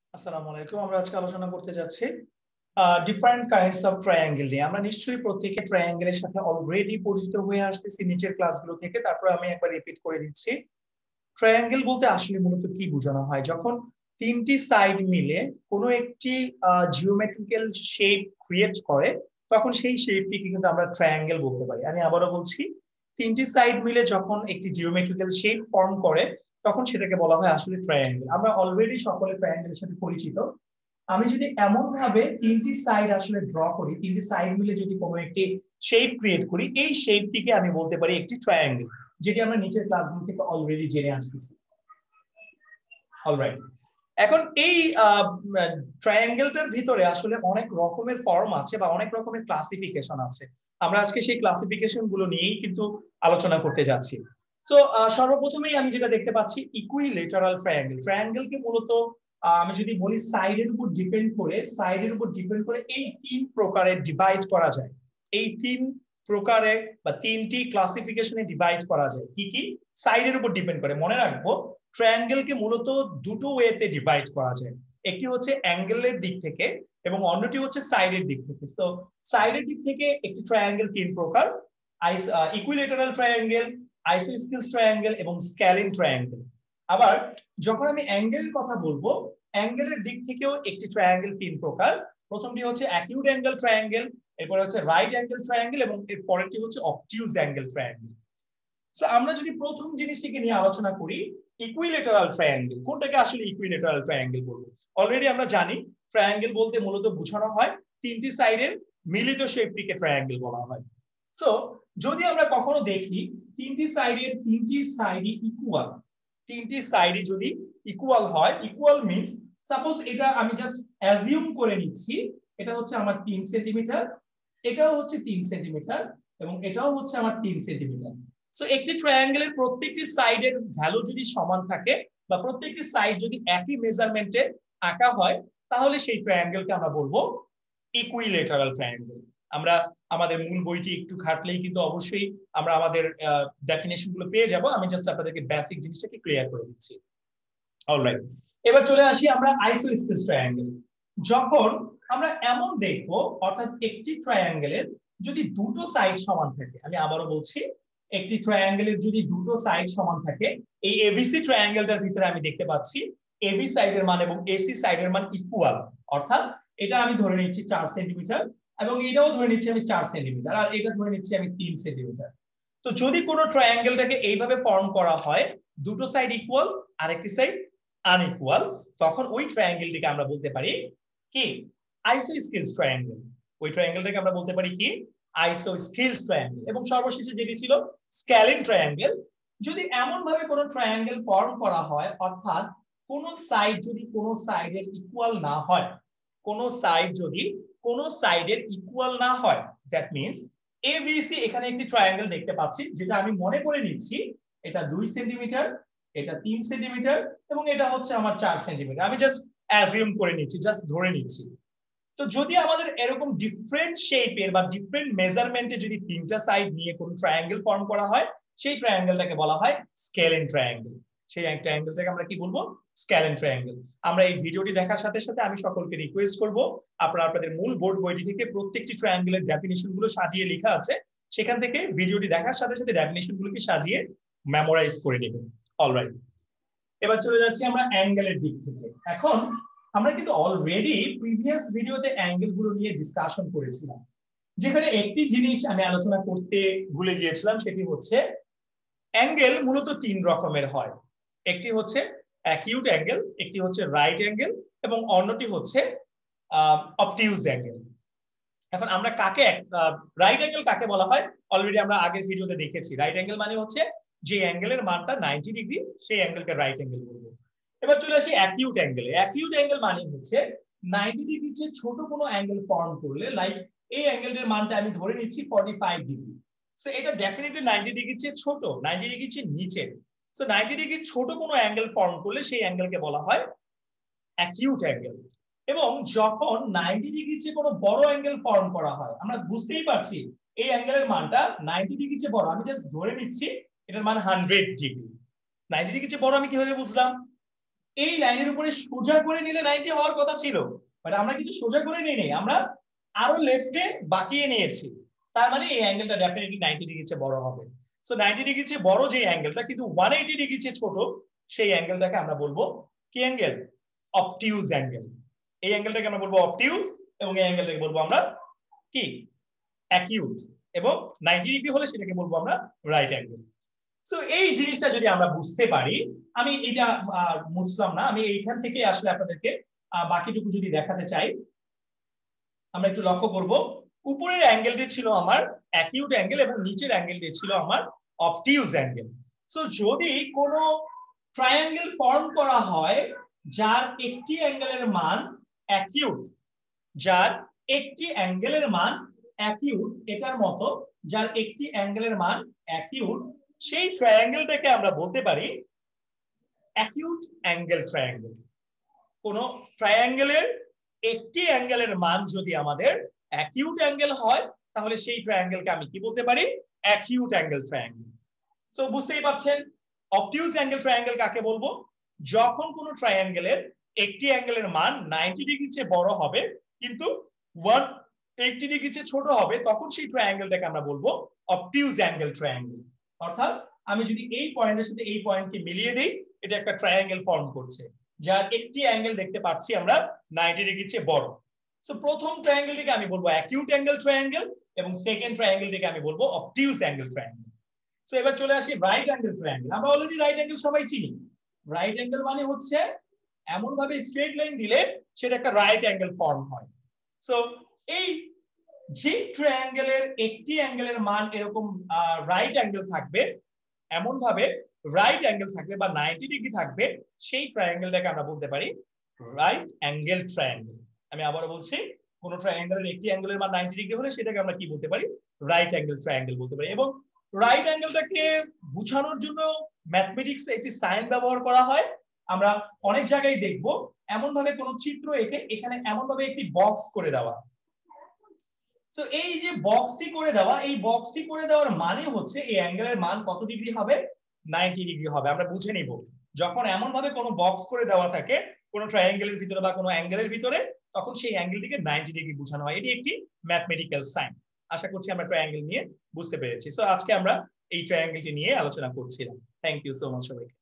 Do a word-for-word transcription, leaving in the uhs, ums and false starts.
আসসালামু আলাইকুম। আমরা আজকে আলোচনা করতে যাচ্ছি ডিফারেন্ট কাইন্ডস অফ ট্রায়াঙ্গেল নিয়ে। আমরা নিশ্চয়ই প্রত্যেকে ট্রায়াঙ্গেলের সাথে অলরেডি পরিচিত হয়ে আসতেছি নিচের ক্লাসগুলো থেকে। তারপর আমি একবার রিপিট করে দিচ্ছি। ট্রায়াঙ্গেল বলতে আসলে মূলত কি বোঝানো হয়? যখন তিনটি সাইড মিলে কোনো একটি জিওমেট্রিক্যাল শেপ ক্রিয়েট করে, তখন সেই শেপটিকে কিন্তু আমরা ট্রায়াঙ্গেল বলতে পারি। আমি আবারও বলছি, তিনটি সাইড মিলে যখন একটি জিওমেট্রিক্যাল শেপ ফর্ম করে, তখন সেটাকে বলা হয় আসলে ট্রায়াঙ্গেল। আমরা অলরেডি সকলে ট্রায়াঙ্গেলের সাথে পরিচিত। আমি যদি এমন ভাবে তিনটি সাইড আসলে ড্র করি, তিনটি সাইড মিলে যদি কোনো একটি শেপ ক্রিয়েট করি, এই শেপটিকে আমি বলতে পারি একটি ট্রায়াঙ্গেল, যেটি আমরা নিচের ক্লাসগুলো থেকে অলরেডি জেনে আসতেছি। অলরাইট, এখন এই ট্রায়াঙ্গেলটার ভিতরে আসলে অনেক রকমের ফর্ম আছে বা অনেক রকমের ক্লাসিফিকেশন আছে। আমরা আজকে সেই ক্লাসিফিকেশন গুলো নিয়েই কিন্তু আলোচনা করতে যাচ্ছি। তো সর্বপ্রথমেই আমি যেটা দেখতে পাচ্ছি, ইকুইলেটারাল ট্রায়াঙ্গেল। ট্রায়াঙ্গেলকে মূলত আমি যদি বলি সাইডের উপর ডিপেন্ড করে সাইডের উপর ডিপেন্ড করে এই তিন প্রকারে ডিভাইড করা যায়। এই তিন প্রকারে বা তিনটি ক্লাসিফিকেশনে ডিভাইড করা যায়। কি কি? সাইডের উপর ডিপেন্ড করে। মনে রাখবো, ট্রায়াঙ্গেলকে মূলত দুটো ওয়েতে ডিভাইড করা যায়। একটি হচ্ছে অ্যাঙ্গেলের দিক থেকে এবং অন্যটি হচ্ছে সাইডের দিক থেকে। তো সাইডের দিক থেকে একটি ট্রায়াঙ্গেল তিন প্রকার: ইকুইলেটারাল ট্রায়াঙ্গেল, আইসোস্কেলস ট্রায়াঙ্গেল এবং স্ক্যালিন ট্রায়াঙ্গেল। আবার যখন আমি অ্যাঙ্গেলের কথা বলবো, অ্যাঙ্গেলের দিক থেকেও একটি ট্রায়াঙ্গেল তিন প্রকার। প্রথমটি হচ্ছে অ্যাকিউট অ্যাঙ্গেল ট্রায়াঙ্গেল, এরপরে হচ্ছে রাইট অ্যাঙ্গেল ট্রায়াঙ্গেল এবং এর পরেরটি হচ্ছে অবটিউজ অ্যাঙ্গেল ট্রায়াঙ্গেল। সো আমরা যদি প্রথম জিনিসটিকে নিয়ে আলোচনা করি, ইকুইলেটারাল ট্রায়াঙ্গেল, কোনটাকে আসলে ইকুইলেটারাল ট্রায়াঙ্গেল বলবো? অলরেডি আমরা জানি ট্রায়াঙ্গেল বলতে মূলত বোঝানো হয় তিনটি সাইডের মিলিত শেপটিকে ট্রায়াঙ্গেল বলা হয়। সো যদি আমরা কখনো দেখি তিনটি সাইডের তিনটি সাইডই ইকুয়াল, তিনটি সাইডই যদি ইকুয়াল হয়, ইকুয়াল মিন্স সাপোজ এটা আমি জাস্ট অ্যাজিউম করে নিচ্ছি এটা হচ্ছে আমার তিন সেন্টিমিটার, এটাও হচ্ছে তিন সেন্টিমিটার এবং এটাও হচ্ছে আমার তিন সেন্টিমিটার। সো একটি ট্রায়াঙ্গেলের প্রত্যেকটি সাইডের ভ্যালু যদি সমান থাকে বা প্রত্যেকটি সাইড যদি একই মেজারমেন্টে আঁকা হয়, তাহলে সেই ট্রায়াঙ্গেলকে আমরা বলবো ইকুইলেটারাল ট্রায়াঙ্গেল। আমরা আমাদের মূল বইটি একটু ঘাটলেই কিন্তু অবশ্যই আমরা আমাদের ডেফিনেশন গুলো পেয়ে যাব। আমি জাস্ট আপনাদেরকে বেসিক জিনিসটাকে ক্লিয়ার করে দিচ্ছি। অলরাইট, এবার চলে আসি আমরা আইসোস্কেলস ট্রায়াঙ্গেল। যখন আমরা এমন দেখবো, অর্থাৎ একটি ট্রায়াঙ্গেলের যদি দুটো সাইড সমান থাকে, আমি আবারও বলছি, একটি ট্রায়াঙ্গেলের যদি দুটো সাইড সমান থাকে, এই এবিসি ট্রায়াঙ্গেলটার ভিতরে আমি দেখতে পাচ্ছি এবি সাইডের মান এবং এসি সাইডের মান ইকুয়াল। অর্থাৎ এটা আমি ধরে নিচ্ছি চার সেন্টিমিটার এবং এটাও ধরে নিচ্ছি আমি চার সেন্টিমিটার আর এটা ধরে নিচ্ছি আমি তিন সেন্টিমিটার। তো যদি কোনো ট্রায়াঙ্গেলটাকে এইভাবে ফর্ম করা হয়, দুটো সাইড ইকুয়াল আর একটি সাইড আনইকুয়াল, তখন ওই ট্রায়াঙ্গেলটিকে আমরা বলতে পারি কি? Isosceles triangle. ওই ট্রায়াঙ্গেলটাকে আমরা বলতে পারি কি? Isosceles triangle. এবং সর্বশেষে যেটি ছিল স্ক্যালিন ট্রায়াঙ্গেল। যদি এমন ভাবে কোনো ট্রায়াঙ্গেল ফর্ম করা হয়, অর্থাৎ কোন সাইড যদি কোনো সাইডের ইকুয়াল না হয়, কোন সাইড যদি কোনো সাইডের ইকুয়াল না হয়, দ্যাট মিন্স এবিসি, এখানে একটি ট্রায়াঙ্গেল দেখতে পাচ্ছি যেটা আমি মনে করে নিচ্ছি এটা দুই সেন্টিমিটার, এটা তিন সেন্টিমিটার এবং এটা হচ্ছে আমার চার সেন্টিমিটার। আমি জাস্ট অ্যাজিউম করে নিচ্ছি, জাস্ট ধরে নিচ্ছি। তো যদি আমাদের এরকম ডিফারেন্ট শেপের বা ডিফারেন্ট মেজারমেন্টে যদি তিনটা সাইড নিয়ে কোনো ট্রায়াঙ্গেল ফর্ম করা হয়, সেই ট্রায়াঙ্গেলটাকে বলা হয় স্কেলিন ট্রায়াঙ্গেল। সেই ট্রায়াঙ্গেলটাকে আমরা কি বলবো? Scalene triangle. আমরা এই ভিডিওটি দেখার সাথে সাথে আমি সকলকে রিকোয়েস্ট করব, আপনারা আপনাদের মূল বোর্ড বইটি থেকে প্রত্যেকটি ট্রায়াঙ্গেলের ডেফিনিশন গুলো সাজিয়ে লেখা আছে, সেখান থেকে ভিডিওটি দেখার সাথে সাথে ডেফিনিশন গুলোকে সাজিয়ে মেমোরাইজ করে নেবেন। অলরাইট, এবার চলে যাচ্ছি আমরা অ্যাঙ্গেলের দিক থেকে। এখন আমরা কিন্তু অলরেডি প্রিভিয়াস ভিডিওতে অ্যাঙ্গেল গুলো নিয়ে ডিসকাশন করেছিলাম, যেখানে একটি জিনিস আমি আলোচনা করতে ভুলে গিয়েছিলাম, সেটি হচ্ছে অ্যাঙ্গেল মূলত তিন রকমের হয়। একটি হচ্ছে অ্যাকিউট অ্যাঙ্গেল, একটি হচ্ছে রাইট অ্যাঙ্গেল এবং অন্যটি হচ্ছে অবটিউজ অ্যাঙ্গেল। এখন আমরা কাকে রাইট অ্যাঙ্গেল কাকে বলা হয় অলরেডি আমরা আগের ভিডিওতে দেখেছি। রাইট অ্যাঙ্গেল মানে হচ্ছে যে অ্যাঙ্গেলের মানটা নব্বই ডিগ্রি, সেই অ্যাঙ্গেলকে রাইট অ্যাঙ্গেল বলবো। এবার চলে আসি অ্যাকিউট অ্যাঙ্গেলে। অ্যাকিউট অ্যাঙ্গেল মানে হচ্ছে নব্বই ডিগ্রির চেয়ে ছোট কোনো অ্যাঙ্গেল ফর্ম করলে, লাইক এই অ্যাঙ্গেলটার মানটা আমি ধরে নিচ্ছি পঁয়তাল্লিশ ডিগ্রি। সো এটা ডেফিনেটলি নব্বই ডিগ্রির চেয়ে ছোট, নব্বই ডিগ্রির চেয়ে নিচে। সো নব্বই ডিগ্রির ছোট কোনো অ্যাঙ্গেল ফর্ম করলে সেই অ্যাঙ্গেলকে বলা হয় অ্যাকিউট অ্যাঙ্গেল। এবং যখন নব্বই ডিগ্রির চেয়ে কোনো বড় অ্যাঙ্গেল ফর্ম করা হয়, আমরা বুঝতেই পারছি এই অ্যাঙ্গেলের মানটা নব্বই ডিগ্রির চেয়ে বড়, আমি জাস্ট ধরে নিচ্ছি এটার মান একশো ডিগ্রি। নব্বই ডিগ্রির চেয়ে বড় আমি কিভাবে বুঝলাম? এই লাইনের উপরে সোজা করে নিলে নাইনটি হওয়ার কথা ছিল, বাট আমরা কিন্তু সোজা করে নিই নাই, আমরা আরো লেফটে বাঁকিয়ে নিয়েছি। তার মানে এই অ্যাঙ্গেলটা ডেফিনেটলি নাইনটি ডিগ্রির চেয়ে বড় হবে। সো নাইনটি ডিগ্রির চেয়ে বড় যে অ্যাঙ্গেলটা কিন্তু ওয়ান এইটি ডিগ্রির চেয়ে ছোট, সেই অ্যাঙ্গেলটাকে আমরা বলবো কি অ্যাঙ্গেল? অবটিউজ অ্যাঙ্গেল। এই অ্যাঙ্গেলটাকে আমরা বলবো অবটিউজ, এবং এই অ্যাঙ্গেলটাকে বলবো আমরা কি? অ্যাকিউট। এবং নাইনটি ডিগ্রি হলে সেটাকে বলবো আমরা রাইট অ্যাঙ্গেল। সো এই জিনিসটা যদি আমরা বুঝতে পারি, আমি এটা বুঝলাম না, আমি এইখান থেকে আসলে আপনাদেরকে বাকিটুকু যদি দেখাতে চাই, আমরা একটু লক্ষ্য করব। উপরের অ্যাঙ্গেলটি ছিল আমার অ্যাকিউট অ্যাঙ্গেল এবং নিচের অ্যাঙ্গেলটি ছিল আমার অবটিউজ অ্যাঙ্গেল। সো যদি কোনো ট্রায়াঙ্গেল ফর্ম করা হয় যার একটি অ্যাঙ্গেলের মান অ্যাকিউট, যার একটি অ্যাঙ্গেলের মান অ্যাকিউট এটার মতো, যার একটি অ্যাঙ্গেলের মান অ্যাকিউট, সেই ট্রায়াঙ্গেলটাকে আমরা বলতে পারি অ্যাকিউট অ্যাঙ্গেল ট্রায়াঙ্গেল। কোন ট্রায়াঙ্গেলের একটি অ্যাঙ্গেলের মান যদি আমাদের অ্যাকিউট অ্যাঙ্গেল হয়, তাহলে সেই ট্রায়াঙ্গেলকে আমি কি বলতে পারি? অ্যাকিউট অ্যাঙ্গেল ট্রায়াঙ্গেল। সো বুঝতেই পারছেন অবটিউজ অ্যাঙ্গেল ট্রায়াঙ্গেল কাকে বলবো? যখন কোন ট্রায়াঙ্গেলের একটি অ্যাঙ্গেলের মান নাইনটি ডিগ্রির চেয়ে বড় হবে কিন্তু ওয়ান এইটি ডিগ্রির চেয়ে ছোট হবে, তখন সেই ট্রায়াঙ্গেলটাকে আমরা বলবো অবটিউজ অ্যাঙ্গেল ট্রায়াঙ্গেল। অর্থাৎ আমি যদি এই পয়েন্টের সাথে এই পয়েন্টকে মিলিয়ে দিই, এটা একটা ট্রায়াঙ্গেল ফর্ম করছে যার একটি অ্যাঙ্গেল দেখতে পাচ্ছি আমরা নাইনটি ডিগ্রির চেয়ে বড়। সো প্রথম ট্রায়াঙ্গেলটিকে আমি বলবো অ্যাকিউট অ্যাঙ্গেল ট্রায়াঙ্গেল, এবং সেকেন্ড ট্রায়াঙ্গেলটিকে আমি বলবো অবটিউজ অ্যাঙ্গেল ট্রায়াঙ্গেল। সো এবার চলে আসি রাইট অ্যাঙ্গেল ট্রায়াঙ্গেল। আমরা অলরেডি রাইট অ্যাঙ্গেল সবাই চিনি। রাইট অ্যাঙ্গেল মানে হচ্ছে এমন ভাবে স্ট্রেট লাইন দিলে সেটা একটা রাইট অ্যাঙ্গেল ফর্ম হয়। সো এই যে ট্রায়াঙ্গেলের একটি অ্যাঙ্গেলের মান এরকম রাইট অ্যাঙ্গেল থাকবে, এমন ভাবে রাইট অ্যাঙ্গেল থাকবে বা নাইনটি ডিগ্রি থাকবে, সেই ট্রায়াঙ্গেলটাকে আমরা বলতে পারি রাইট অ্যাঙ্গেল ট্রায়াঙ্গেল। আমি আবারও বলছি, কোন ট্রায়াঙ্গেলের একটি অ্যাঙ্গেলের মান নাইনটি ডিগ্রি হলে সেটাকে আমরা কি বলতে পারি? রাইট অ্যাঙ্গেল ট্রায়াঙ্গেল বলতে পারি। এবং রাইট অ্যাঙ্গেলটাকে বোঝানোর জন্য ম্যাথমেটিক্স একটি সাইন ব্যবহার করা হয়। আমরা অনেক জায়গায় দেখব এমন ভাবে কোন চিত্র এঁকে এখানে এমন ভাবে একটি বক্স করে দেওয়া। সো এই যে বক্সটি করে দেওয়া, এই বক্সটি করে দেওয়ার মানে হচ্ছে এই অ্যাঙ্গেলের মান কত ডিগ্রি হবে? নাইনটি ডিগ্রি হবে। আমরা বুঝে নিব যখন এমন ভাবে কোনো বক্স করে দেওয়া থাকে কোনো ট্রায়াঙ্গেলের ভিতরে বা কোনো অ্যাঙ্গেলের ভিতরে, তখন সেই অ্যাঙ্গেলটিকে নাইনটি ডিগ্রি বোঝানো হয়। এটি একটি ম্যাথমেটিক্যাল সাইন। আশা করছি আমরা ট্রায়াঙ্গেল নিয়ে বুঝতে পেরেছি। সো আজকে আমরা এই ট্রায়াঙ্গেলটি নিয়ে আলোচনা করছিলাম। থ্যাংক ইউ সো মাচ সবাইকে।